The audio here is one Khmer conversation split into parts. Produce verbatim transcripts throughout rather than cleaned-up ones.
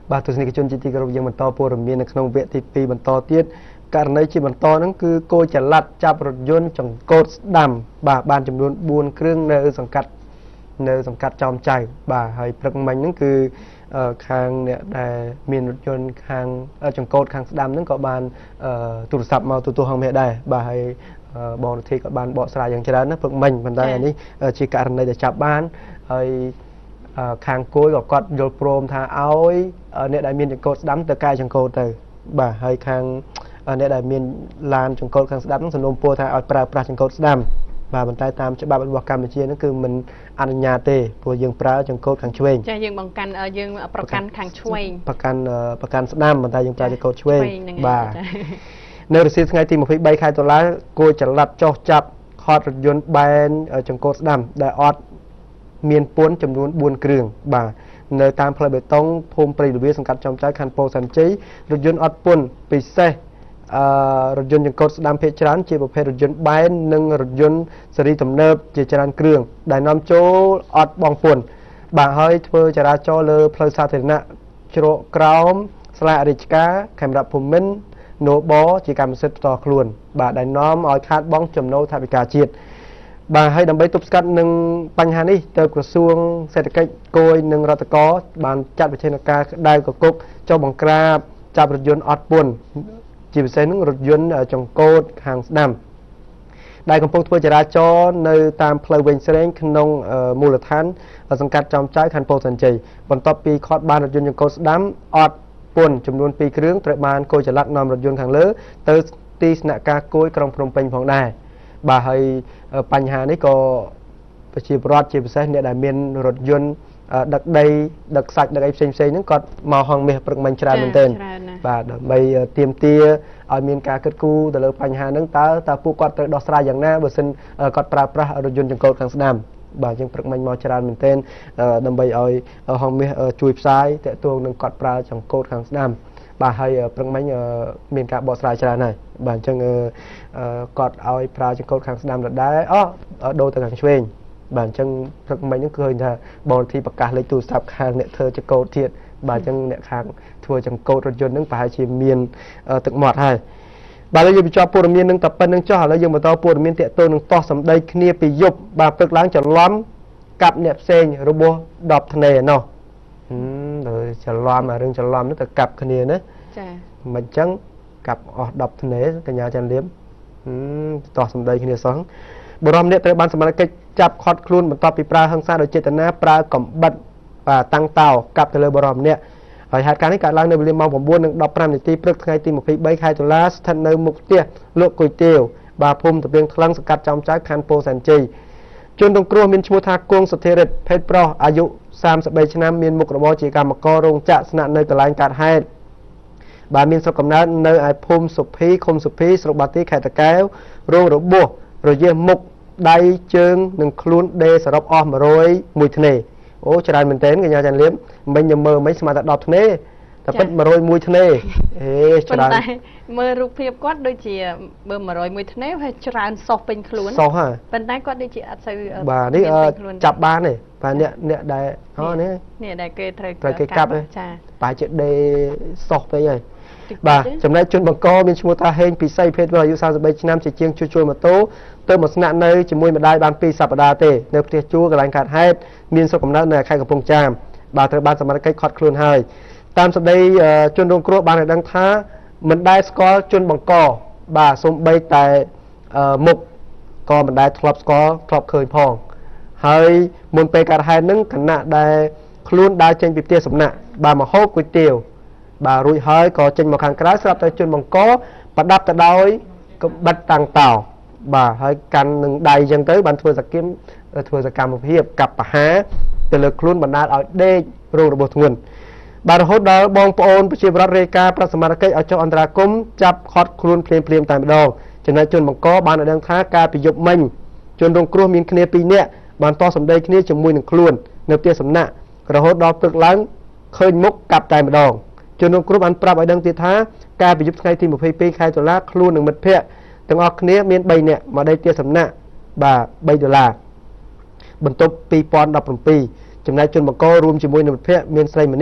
បាទទស្សនិកជនជាទីគោរពយើងបន្តព័ត៌មាននៅក្នុងវគ្គទីពីរបន្តទៀតករណីជាបន្តហ្នឹងគឺគោចល័តចាប់រថយន្តចង្កូតស្ដាំបាទបានចំនួនបួនគ្រឿងនៅសង្កាត់នៅសង្កាត់ចោមចៅបាទហើយព្រឹកមិញហ្នឹងគឺខាងអ្នកដែលមានរថយន្តខាងចង្កូតខាងស្ដាំហ្នឹងក៏បានទូរស័ព្ទមកទូទួលហងមាសដែរបាទហើយបងរដ្ឋាភិបាលក៏បានបកស្រាយយ៉ាងច្រើនណាព្រឹកមិញប៉ុន្តែអានេះជាករណីដែលចាប់បានហើយខាងគួយក៏គាត់យល់ព្រមថាឲ្យអ្នកដែលមានចង្កូតស្ដាំទៅកែចង្កូតទៅបាទហើយខាងអ្នកដែលមានឡានចង្កូតខាងស្ដាំហ្នឹងសំណូមពរថាឲ្យប្រើប្រាស់ចង្កូតស្ដាំបាទប៉ុន្តែតាមច្បាប់របស់កម្ពុជាហ្នឹងគឺមិនអនុញ្ញាតទេព្រោះយើងប្រើចង្កូតខាងឆ្វេងចាយើងបង្កាន់យើងប្រកាន់ខាងឆ្វេងប្រកាន់ប្រកាន់ស្ដាំប៉ុន្តែយើងប្រើចង្កូតឆ្វេងបាទនៅរសៀលថ្ងៃទីម្ភៃបីខែតុលាគួរចល័តចោះចាប់ខតរថយន្តបែនចង្កូតស្ដាំដែលអត់មានពន្ធចំនួនបួនគ្រឿងបាទនៅតាមផ្លូវបេតុងភូមិព្រៃលវាសង្កាត់ចំចៅខណ្ឌពោធិ៍សែនជ័យរថយន្តអត់ពន្ធពិសេសអឺរថយន្តចង្កូតស្ដាំភាគច្រើនជាប្រភេទរថយន្តបែននិងរថយន្តស៊េរីទំនើបជាច្រើនគ្រឿងដែលនាំចូលអត់បង់ពន្ធបាទហើយធ្វើចរាចរណ៍លើផ្លូវសាធារណៈជ្រកក្រោមស្លាករាជការខេមរៈភូមិន្ទណូបជាកម្មសិទ្ធិផ្ទាល់ខ្លួនបាទដែលនាំឲ្យខាតបង់ចំណូលថវិកាជាតិបាទហើយដើម្បីទប់ស្កាត់នឹងបញ្ហានេះទៅក្រសួងសេដ្ឋកិច្ចគយនិងរដ្ឋកោបានចាត់វិធានការក្តៅកគុកចុះបង្ក្រាបចាប់រថយន្តអត់ពន្ធជាពិសេសនឹងរថយន្តចង្កូតខាងស្ដាំដែលកំពុងធ្វើចរាចរណ៍នៅតាមផ្លូវវែងស្រេងក្នុងមូលដ្ឋានសង្កាត់ចំចៅខណ្ឌពោធិ៍សែនជ័យបន្ទាប់ពីខតបានរថយន្តចង្កូតស្ដាំអត់ពន្ធចំនួនពីរគ្រឿងត្រូវបានគយចល័តនាំរថយន្តខាងលើទៅទីស្នាក់ការគយក្រុងភ្នំពេញផងដែរបាទហើយបញ្ហានេះក៏ប្រជាពលរដ្ឋជាពិសេសអ្នកដែលមានរថយន្តដឹកដីដឹកសាច់ដឹកអីផ្សេងផ្សេងហ្នឹងគាត់មកហងមាសព្រឹកមិញច្រើនមែនទែនបាទដើម្បីទាមទារឲ្យមានការគិតគូរទៅលើបញ្ហាហ្នឹងតើតើពួកគាត់ត្រូវដោះស្រាយយ៉ាងណាបើសិនគាត់ប្រើប្រាស់រថយន្តចង្កូតខាងស្ដាំបាទយើងព្រឹកមិញមកច្រើនមែនទែនដើម្បីឲ្យហងមាសជួយផ្សាយតាក់ទងនឹងគាត់ប្រើចង្កូតខាងស្ដាំបាទហើយព្រឹកមិញមានការបកស្រាយច្រើនហើយបាទអញ្ចឹងគាត់ឲ្យប្រើចង្កូតខាងស្ដាំដដែលអូដូរទៅខាងឆ្វេងបាទអញ្ចឹងព្រឹកមិញហ្នឹងឃើញថាបងធីប្រកាសលេខទូរស័ព្ទខាងអ្នកធ្វើចង្កូតទៀតបាទអញ្ចឹងអ្នកខាងធ្វើចង្កូតរថយន្តហ្នឹងប្រហែលជាមានទឹកមាត់ហើយបាទឥឡូវយើងបញ្ចប់ព័ត៌មាននឹងតែប៉ុណ្្នឹងចុះឥឡូវយើងបន្តព័ត៌មានតាក់ទងនឹងតោះសម្ដីគ្នាពីយប់បាទព្រឹកឡើងច្រឡំកាប់អ្នកផ្សេងរបស់ដប់ធ្នេណោះហឹមដល់ច្រឡំអារឿងច្រឡំនេះទៅកាប់គ្នាណាចាមិនអញ្ចឹងកាប់អស់ដប់ធ្នេកញ្ញាចាន់លៀមហឹមតោះសម្ដីគ្នាសោះបរិមអ្នកត្រូវបានសមត្ថកិច្ចចាប់ឃាត់ខ្លួនបន្ទាប់ពីប្រើហិង្សាដោយចេតនាប្រើកំបិតបាទតាំងតោកាប់ទៅលើបរិមអ្នកហើយហេតុការណ៍នេះកើតឡើងនៅវេលាម៉ោង 9 និង ដប់ប្រាំ នាទីព្រឹកថ្ងៃទី ម្ភៃបី ខែតុលាស្ថិតនៅមុខផ្ទះលោកគុយទាវបាទភូមិតាពីងថ្លឹងសង្កាត់ចោមចៅខណ្ឌពោធិ៍សែនជ័យជនរងគ្រោះមានឈ្មោះថាគង់សុធិរិទ្ធភេទប្រុសអាយុសាមសិបបីឆ្នាំមានមុខរបរជាកម្មកររោងចក្រស្នាក់នៅកន្លែងកើតហេតុបាទមានស្រុកកំណើតនៅឯភូមិសុភីឃុំសុភីស្រុកបាទីខេត្តតាកែវរោងរបួសរយះមុខដៃជើងនិងខ្លួនដេសរុបអស់100មួយធ្នេអូច្រើនមែនទែនកញ្ញាចាន់លៀមមិញខ្ញុំមើលមិញស្មើតែដប់ធ្នេតែពិត100មួយធ្នេអេច្រើនតែមើលរូបភាពគាត់ដូចជាបើ100មួយធ្នេហើយច្រើនសោះពេញខ្លួនសោះហ่าប៉ុន្តែគាត់ដូចជាអត់សូវបាទនេះចាប់បានទេបាទអ្នកអ្នកដែលអូនេះនេះដែលគេត្រូវត្រូវគេកាប់ចាប្រហែលជាដេសោះពេកហើយបាទចំណែកជនបង្កមានឈ្មោះថាហេងពិសីភេទអាយុសាមសិបបីឆ្នាំជាជាងជួសជុលម៉ូតូទៅមកស្នាក់នៅជាមួយម្ដាយបានពីរសប្តាហ៍ទេនៅផ្ទះជួលកន្លែងកើតហេតុមានស្រុកកំណើតនៅខេត្តកំពង់ចាមបាទត្រូវបានសមត្ថកិច្ចឃាត់ខ្លួនហើយតាមសម្ដីជនរងគ្រោះបានឲ្យដឹងថាមិនដែលស្គាល់ជនបង្កបាទសូម្បីតែមុខក៏មិនដែលធ្លាប់ស្គាល់ធ្លាប់ឃើញផងហើយមុនពេលកើតហេតុហ្នឹងគណៈដែលខ្លួនដើរចេញពីផ្ទះសំណាក់បាទមកហូបគុយទាវបាទរួចហើយក៏ចេញមកខាងក្រៅស្រាប់តែជនបង្កប្រដាប់ទៅដោយកំបិតតាំងតោបាទហើយកាន់នឹងដៃអញ្ចឹងទៅបានធ្វើសកម្មធ្វើសកម្មភាពកាប់ប្រហារទៅលើខ្លួនបណ្ដាលឲ្យដេករងរបួសធ្ងន់បាទរហូតដល់បងប្អូនប្រជាពលរដ្ឋរាយការណ៍ប្រាប់សមត្ថកិច្ចឲ្យចុះអន្តរាគមន៍ចាប់ឃាត់ខ្លួនភ្លាមភ្លាមតែម្ដងចំណែកជនបង្កបានឲ្យដឹងថាការពីយប់មិញជនរងគ្រោះមានគ្នាពីរនាក់បានតសម្ដីគ្នាជាមួយនឹងខ្លួននៅផ្ទះសំណាក់រហូតដល់ព្រឹកឡើងឃើញមុខកាប់តែម្ដងជនរងគ្រោះបានប្រាប់ឲ្យដឹងទៀតថាការពីយប់ថ្ងៃទីម្ភៃពីរខែតុលាខ្លួននឹងមិត្តភ័ក្តិទាំងអស់គ្នាមានបីនាក់មកដេកផ្ទះសំណាក់បាទបីដុល្លារបន្ទប់ពីរពាន់ដប់ប្រាំពីរចំណែកជនបង្ករួមជាមួយនឹងមិត្តភ័ក្តិមានស្រីម្នាក់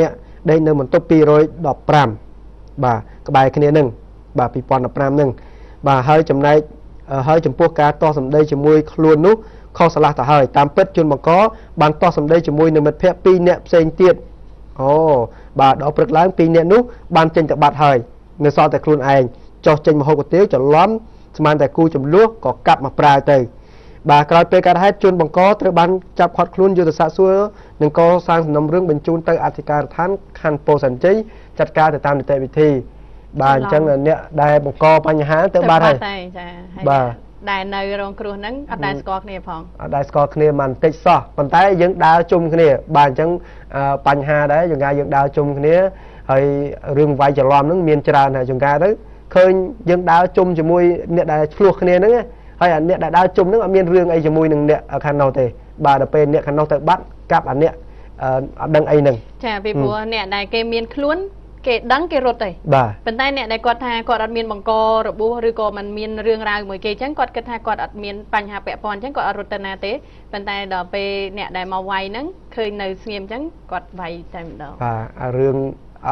đây nơi một top pi rồi đọc pram bà cái bài kia nâng bà pi pon đọc pram nâng bà hơi chấm này hơi chấm pua cá to sầm đây chấm môi luôn nút kho sả ta hơi tam pet chun mà có bàn to sầm đây chấm môi nơi một phe pi nẹp sen tiệt ồ bà đó bật láng pi nẹp nút bàn trên tập bạt hơi nơi so tại luôn anh cho trên một hộp một tiếng cho lóm mang tại cu chấm lúa có cặp mà prai từ bà coi pe cả hai chun bằng có từ ban chập khoát luôn vô từ xa xưa nhưng có sang nằm rương bên chun tới Attica than khăn po sản chế chặt ca từ tam để vị thi bà chân là nè đài bằng co ba nhà hán tới ba thầy bà đài nơi rong kêu nắng ở đài score kia phong ở đài score kia mình tích so còn tay vẫn đào chung kia bà chân ba nhà hà đấy chúng ta vẫn đào chung kia rồi rương vay chờ lom nó miền trà này chúng ta đấy khơi vẫn đào chung cho mui nè đài fluộc kia nữa hay là nè đào chung nó ở miền rương ấy cho mui nè nè ở khăn nào thì bà đã bên nè khăn nào tới bắt cặp anh nè đăng ấy nè chà vì bùa nè đài cây miền khuôn cái đắng cái rốt này, bên tay nè đại quạt tha quạt ăn miên bằng co rồi bố rồi co mình miên riêng ra mười cây trắng quạt cái tha quạt ăn miên bánh hà bẹ pon trắng quạt rốt tên na té, bên tay đò pe nè đại màu vay nắng khơi nơi nghiêm trắng quạt vay tay mình đò. À riêng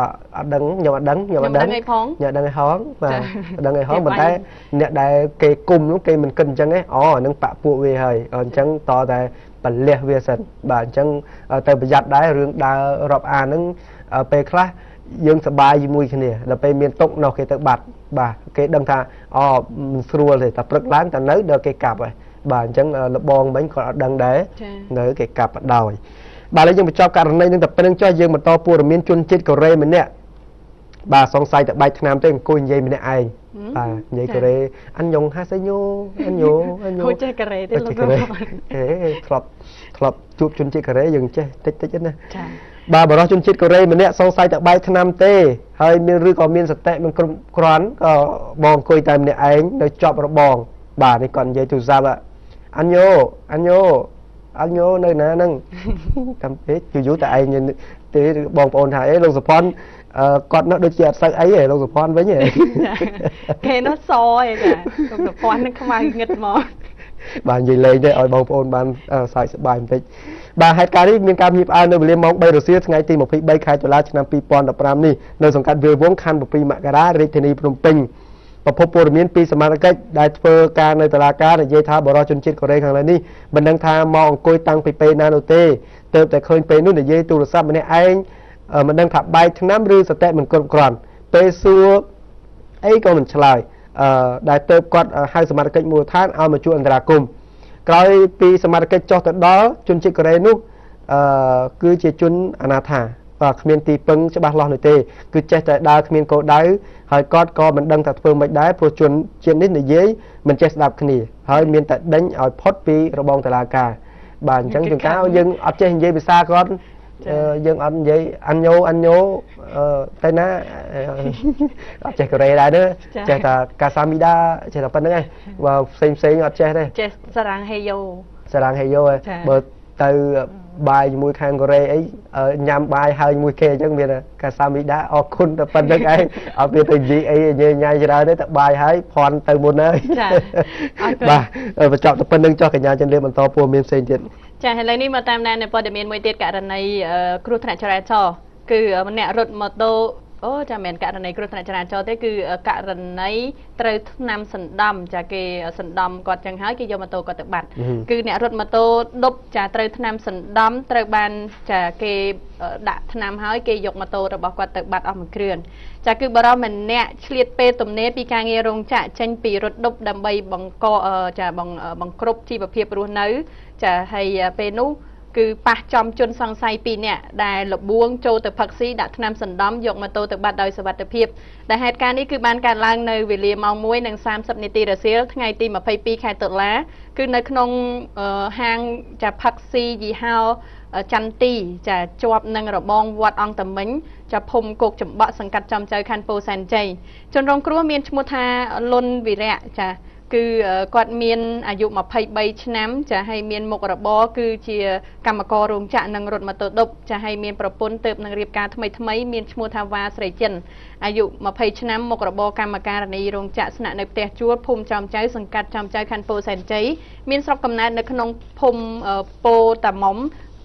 à đắng nhờ đắng nhờ đắng nhờ đắng hay hóng và đắng hay hóng bên tay nè đại cây cung lúc cây mình cần trắng ấy, ó nâng bạ phụ về hơi, còn trắng to tại bẩn lẹ về sân, bà trắng từ bây giờ đấy riêng đa rọp à nâng pe class dươngสบายอยู่มุ้ยគ្នាแล้วไปមានតុកនៅគេទៅបាត់បាទគេដឹងថាអូមិនស្រួលទេតែព្រឹកឡើងតែនៅដល់គេកាប់ហើយបាទអញ្ចឹងលបងមិញគាត់អត់ដឹងដែរនៅគេកាប់បដោយបាទឥឡូវយើងបញ្ចប់ករណីនឹងតែប៉ុណ្្នឹងចុះយើងបន្តព័ត៌មានជនជាតិកូរ៉េម្នាក់បាទសង្ស័យតែបែកឆ្នាំទេអង្គុយនិយាយម្នាក់ឯងបាទនិយាយកូរ៉េអានយ៉ុងហាសេញូអានយ៉ូអានយ៉ូចេះកូរ៉េទេលោកអេធ្លាប់ធ្លាប់ជួបជនជាតិកូរ៉េយើងចេះតិចតិចណាចាbà bảoជនជាតិកូរ៉េម្នាក់សង្ស័យតែបែកឆ្នាំទេហើយមានឬក៏មានសតិមិនគ្រប់គ្រាន់ក៏បងអង្គុយតែម្នាក់ឯងនៅជាប់របងបាទនេះគាត់និយាយទូរស័ព្ទអានយ៉ូអានយ៉ូអានយ៉ូនៅណាហ្នឹងតាមពេកយូរតែឯងទេបងប្អូនថាអេលោកសុផាន់គាត់នៅដូចជាអត់សូវអីទេលោកសុផាន់វិញហ៎គេនោះសឯងចាលោកសុផាន់នឹងខ្មៅងឹតមកបាទនិយាយលេងទេឲ្យបងប្អូនបានសើចសប្បាយបន្តិចបាទហេតុការណ៍នេះមានការភ្ញាក់ផ្អើលនៅវេលាម៉ោងបីរសៀលថ្ងៃទីម្ភៃបីខែតុលាឆ្នាំពីរពាន់ដប់ប្រាំនេះនៅសង្កាត់វាលវងខណ្ឌ៧មករារាជធានីភ្នំពេញប្រភពព័ត៌មានពីសមាជិកដែលធ្វើការនៅតុលាការនិយាយថាបរិជនជាតិកូរ៉េខាងលើនេះមិនដឹងថាមកអង្គុយតាំងពីពេលណានោះទេទើបតែឃើញពេលនោះនិយាយទូរស័ព្ទម្នាក់ឯងមិនដឹងថាបែកឆ្នាំឬសតិមិនគ្រប់គ្រាន់ពេលសួរអីក៏មិនឆ្លើយអឺដែលទើបគាត់ហៅសមាជិកមូលដ្ឋានឲ្យមកជួយអន្តរាគមន៍ក្រោយពីសមាជិកចុះទៅដល់ជនជាតិកូរ៉េនោះអឺគឺជាជនអនាថាបាទគ្មានទីពឹងច្បាស់លាស់នោះទេគឺចេះតែដើរគ្មានគោលដៅហើយគាត់ក៏មិនដឹងថាធ្វើមិនដែរព្រោះជនជាតិនេះនិយាយមិនចេះស្ដាប់គ្នាហើយមានតែដេញឲ្យផុតពីរបងតុលាការបាទអញ្ចឹងជួនកាលយើងអត់ចេះនិយាយភាសាគាត់យើងអត់និយាយអានញ៉ូអានញ៉ូទៅណាអត់ចេះកូរ៉េដែរទេចេះតែកាសាមីដាចេះតែប៉ុណ្្នឹងឯងបើផ្សេងផ្សេងអត់ចេះទេចេះសារ៉ាំងហេយ៉ូសារ៉ាំងហេយ៉ូបើទៅបាយជាមួយខាងកូរ៉េអីញ៉ាំបាយហើយជាមួយគេអញ្ចឹងមានកាសាមីដាអរគុណតែប៉ុណ្្នឹងឯងអត់មានទៅនិយាយអីញ៉ៃញ៉ៃច្រើនទេតែបាយហើយភ័ណ្ឌទៅមុនហើយចាបាទបញ្ចប់តែប៉ុណ្្នឹងចុះកញ្ញាចិនលឿនបន្តព័ត៌មានផ្សេងទៀតចាឥឡូវនេះមកតាមដាននៅព័ត៌មានមួយទៀតករណីគ្រោះថ្នាក់ចរាចរណ៍គឺម្នាក់រត់ម៉ូតូអូចាមែនករណីគ្រោះថ្នាក់ចរាចរណ៍ទេគឺករណីត្រូវថ្នាំសណ្ដំចាគេសណ្ដំគាត់ចឹងហើយគេយកម៉ូតូគាត់ទៅបាត់គឺអ្នករត់ម៉ូតូដប់ចាត្រូវថ្នាំសណ្ដំត្រូវបានចាគេដាក់ថ្នាំហើយគេយកម៉ូតូរបស់គាត់ទៅបាត់អស់មួយគ្រឿនចាគឺបរិមម្នាក់ឆ្លៀតពេលទំនេរពីការងាររោងចក្រចេញពីរត់ដប់ដើម្បីបង្កចាបង្គ្រប់ជីវភាពរស់នៅចាហើយពេលនោះគឺប៉ះចំជនសង្ស័យពីរនាក់ដែលលបួងចូលទៅផឹកស៊ីដាក់ថ្នាំសណ្ដំយកម៉ូតូទៅបាត់ដោយសុវត្ថិភាពដែលហេតុការណ៍នេះគឺបានកើតឡើងនៅវេលាម៉ោងមួយនិងសាមសិបនាទីរសៀលថ្ងៃទីម្ភៃពីរខែតុលាគឺនៅក្នុងហាងចាផឹកស៊ីយីហោចន្ទីចាជាប់នឹងរបងវត្តអង្គតមិញចាភូមិគោកចំបក់សង្កាត់ចំចៅខណ្ឌពោធិ៍សែនជ័យជនរងគ្រោះមានឈ្មោះថាលុនវីរៈចាគឺគាត់មានអាយុម្ភៃបីឆ្នាំចាហើយមានមុខរបរគឺជាកម្មកររោងចក្រនិងរថម៉ូតូឌុបចាហើយមានប្រពន្ធទើបនឹងរៀបការថ្មីថ្មីមានឈ្មោះថាវ៉ាស្រីចិនអាយុម្ភៃឆ្នាំមុខរបរកម្មការនីរោងចក្រស្នាក់នៅផ្ទះជួលភូមិចំចៅសង្កាត់ចំចៅខណ្ឌពោធិ៍សែនជ័យមានស្រុកកំណើតនៅក្នុងភូមិពោតាមុំភ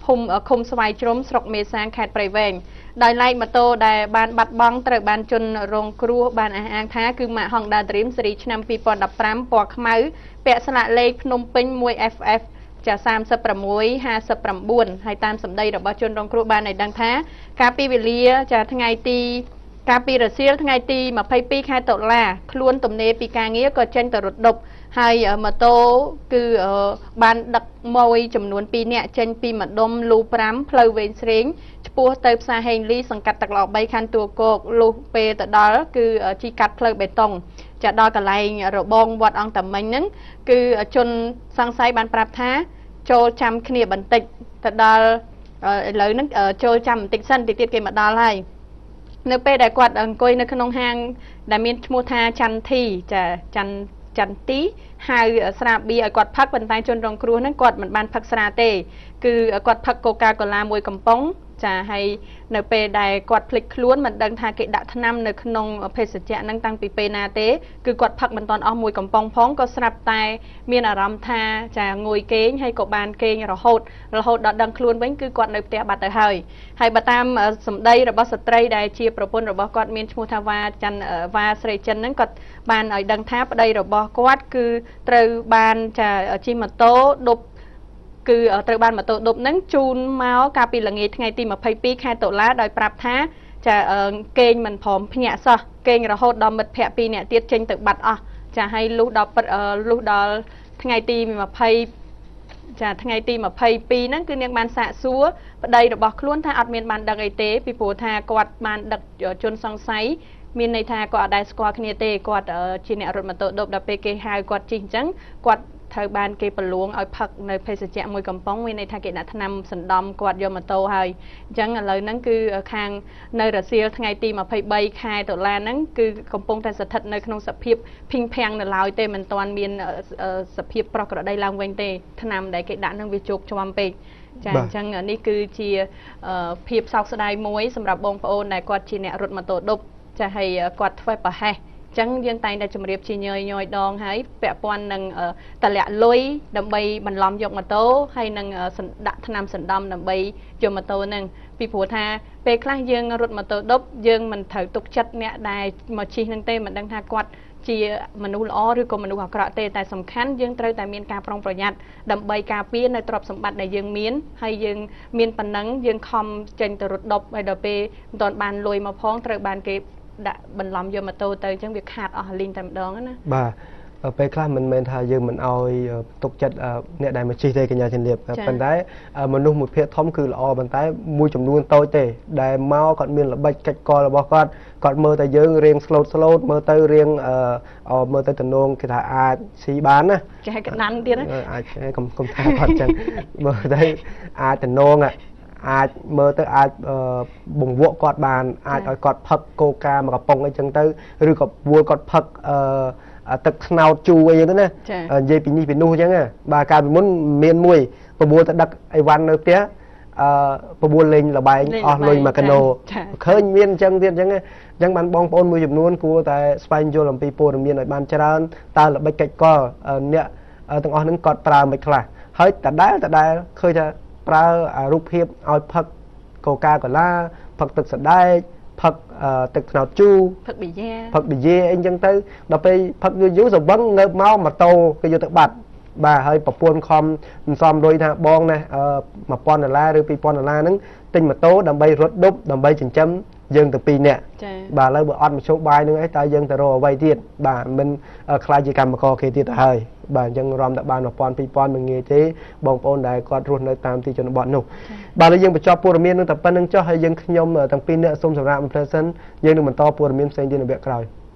ភូមិឃុំស្វាយជ្រុំស្រុកមេសាងខេត្តព្រៃវែងដោយឡែកម៉ូតូដែលបានបាត់បង់ត្រូវបានជន់រងគ្រោះបានអះអាងថាគឺម៉ាក Honda Dream ស៊េរីឆ្នាំពីរពាន់ដប់ប្រាំពណ៌ខ្មៅពាក់ស្លាកលេខភ្នំពេញ មួយ F F ចាសាមសិបប្រាំមួយ ហាសិបប្រាំបួនហើយតាមសម្ដីរបស់ជនរងគ្រោះបានឲ្យដឹងថាកាលពីវេលាចាថ្ងៃទីកាលពីរសៀលថ្ងៃទីម្ភៃពីរខែតុលាខ្លួនទំនេរពីការងារក៏ចេញទៅរត់ដប់ហើយម៉ូតូគឺបានដឹកមួយចំនួនពីរនាក់ចេញពីម្ដុំលូប្រាំផ្លូវវែងស្រេងឆ្ពោះទៅផ្សារហេងលីសង្កាត់ទឹកឡោបីខណ្ឌទួលគោកលុះពេលទៅដល់គឺជីកាត់ផ្លូវបេតុងចាដល់កន្លែងរបងវត្តអង្គតាមិញហ្នឹងគឺជនសង្ស័យបានប្រាប់ថាចូលចាំគ្នាបន្តិចទៅដល់ឥឡូវហ្នឹងចូលចាំបន្តិចសិនតិចទៀតគេមកដល់ហើយនៅពេលដែលគាត់អង្គុយនៅក្នុងហាងដែលមានឈ្មោះថាចន្ទធីចាចន្ទចន្ទទីហៅស្រាបៀរឲ្យគាត់ផឹកប៉ុន្តែជនរងគ្រោះហ្នឹងគាត់មិនបានផឹកស្រាទេគឺគាត់ផឹកកូកាកូឡាមួយកំប៉ុងចាហើយនៅពេលដែលគាត់ភ្លេចខ្លួនមិនដឹងថាគេដាក់ថ្នាំនៅក្នុងភេសជ្ជៈហ្នឹងតាំងពីពេលណាទេគឺគាត់ផឹកមិនទាន់អស់មួយកំប៉ុងផងក៏ស្រាប់តែមានអារម្មណ៍ថាចាងួយគេងហើយក៏បានគេងរហូតរហូតដល់ដឹងខ្លួនវិញគឺគាត់នៅផ្ទះបាត់ទៅហើយហើយបើតាមសម្ដីរបស់ស្ត្រីដែលជាប្រពន្ធរបស់គាត់មានឈ្មោះថាវ៉ាច័ន្ទវ៉ាស្រីចិនហ្នឹងគាត់បានឲ្យដឹងថាប្តីរបស់គាត់គឺត្រូវបានចាជិះម៉ូតូដប់គឺត្រូវបានម៉ូតូដប់ហ្នឹងជូនមកកាលពីល្ងាចថ្ងៃទីម្ភៃពីរខែតុលាដោយប្រាប់ថាចាគេងមិនព្រមភ្ញាក់សោះគេងរហូតដល់មិត្តភ័ក្តិពីរនាក់ទៀតចេញទៅបាត់អស់ចាហើយលុះដល់លុះដល់ថ្ងៃទីម្ភៃចាថ្ងៃទីម្ភៃពីរហ្នឹងគឺនាងបានសាកសួរប្តីរបស់ខ្លួនថាអត់មានបានដឹកអីទេពីព្រោះថាគាត់បានដឹកជនសង្ស័យមានន័យថាគាត់អត់ដែលស្គាល់គ្នាទេគាត់ជាអ្នករត់ម៉ូតូដប់ដល់ពេលគេហៅគាត់ជិះអញ្ចឹងគាត់ត្រូវបានគេប្រឡួងឲ្យផឹកនៅភេសជ្ជៈមួយកំប៉ុងមានន័យថាគេដាក់ថ្នាំសណ្ដំគាត់យកម៉ូតូហើយអញ្ចឹងឥឡូវហ្នឹងគឺខាងនៅរសៀលថ្ងៃទីម្ភៃបីខែតុលាហ្នឹងគឺកំពុងតែស្ថិតនៅក្នុងសភាពភីងភាំងនៅឡើយទេមិនទាន់មានសភាពប្រោះក្រដីឡើងវិញទេថ្នាំដែលគេដាក់ហ្នឹងវាជោគជាំពេកចាអញ្ចឹងនេះគឺជាភាពសោកស្ដាយមួយសម្រាប់បងប្អូនដែលគាត់ជាអ្នករត់ម៉ូតូដប់ចាហើយគាត់ធ្វើប្រហែសចឹងយើងតែងតែជម្រាបជាញយញយដងហើយពាក់ព័ន្ធនឹងតម្លាក់លុយដើម្បីបន្លំយកម៉ូតូហើយនឹងដាក់ថ្នាំសណ្ដំដើម្បីយកម៉ូតូហ្នឹងពីព្រោះថាពេលខ្លះយើងរត់ម៉ូតូដប់យើងមិនត្រូវទុកចិត្តអ្នកដែលមកជិះហ្នឹងទេមិនដឹងថាគាត់ជាមនុស្សល្អឬក៏មនុស្សអាក្រក់ទេតែសំខាន់យើងត្រូវតែមានការប្រុងប្រយ័ត្នដើម្បីការពារនៅទ្រព្យសម្បត្តិដែលយើងមានហើយយើងមានប៉ុណ្ណឹងយើងខំចេញទៅរត់ដប់ហើយដល់ពេលមិនទាន់បានលុយមកផងត្រូវបានគេដាក់បន្លំយកម៉ូតូទៅអញ្ចឹងវាខាតអស់លីងតែម្ដងណាបាទពេលខ្លះមិនមែនថាយើងមិនអោយទុកចិត្តអ្នកដែលមកជិះទេកញ្ញាជំរាបប៉ុន្តែមនុស្សមួយភាគធំគឺល្អប៉ុន្តែមួយចំនួនតូចទេដែលមកគាត់មានល្បិចកិច្ចកលរបស់គាត់គាត់មើលតែយើងរៀងស្លូតស្លូតមើលទៅរៀងមើលទៅតំណងគេថាអាចស៊ីបានណាចេះកណ្ដាន់ទៀតណាអាចកុំកុំថាគាត់អញ្ចឹងមើលទៅអាចតំណងអាចមើលទៅអាចបង្វក់គាត់បានអាចឲ្យគាត់ផឹកកូកាមួយកំប៉ុងអីចឹងទៅឬក៏ពួលគាត់ផឹកអឺទឹកថ្នោតជូរអីចឹងទៅណានិយាយពីនេះពីនោះអញ្ចឹងបាទកាលពីមុនមានមួយប្របួលទៅដឹកអីវ៉ាន់នៅផ្ទះអឺប្របួលលេងលបែងអស់លុយមួយកាណូឃើញមានអញ្ចឹងទៀតអញ្ចឹងអញ្ចឹងបានបងប្អូនមួយចំនួនគួរតែស្វែងយល់អំពីព័ត៌មានឲ្យបានច្រើនតើល្បិចកិច្ចកលអ្នកទាំងអស់ហ្នឹងគាត់ប្រើមិនខ្លះហើយតដែលតដែលឃើញថាប្រើរូបភាពឲ្យផឹកកូកាកូឡាផឹកទឹកសណ្ដែកផឹកទឹកថ្នោតជូរផឹកប៊ីយ៉ាផឹកប៊ីយ៉ាអីចឹងទៅដល់ពេលផឹកយូរយូរសវឹងនៅមកម៉ូតូគេយកទៅបាត់បាទហើយប្រពន្ធខំមិនសមលុយថាបងណាមួយពាន់ដុល្លារឬពីរពាន់ដុល្លារហ្នឹងទិញម៉ូតូដើម្បីរត់ដប់ដើម្បីចិញ្ចឹមយើងទៅពីរនាក់បាទឥឡូវបើអត់មធ្យោបាយនឹងអីតើយើងទៅរកអ្វីទៀតបាទមិនខ្លាចជាកម្មករគេទៀតទៅហើយបាទអញ្ចឹងរំតែបានមួយពាន់ពីរពាន់មិនងាយទេបងប្អូនដែលគាត់រស់នៅតាមទីជនបទនោះបាទយើងបញ្ចប់ព័ត៌មាននឹងតែប៉ុណ្្នឹងចុះហើយយើងខ្ញុំទាំងពីរនាក់សូមសម្រាប់មួយផ្លែសិនយើងនឹងបន្តព័ត៌មានផ្សេងទៀតនៅវគ្គក្រោយ